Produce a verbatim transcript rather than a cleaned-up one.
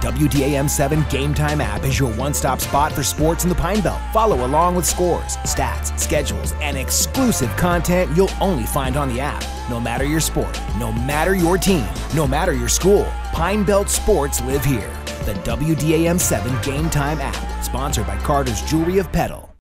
W D A M seven Gametime app is your one-stop spot for sports in the Pine Belt. Follow along with scores, stats, schedules, and exclusive content you'll only find on the app. No matter your sport, no matter your team, no matter your school, Pine Belt sports live here. The W D A M seven Gametime app, sponsored by Carter's Jewelry of Petal.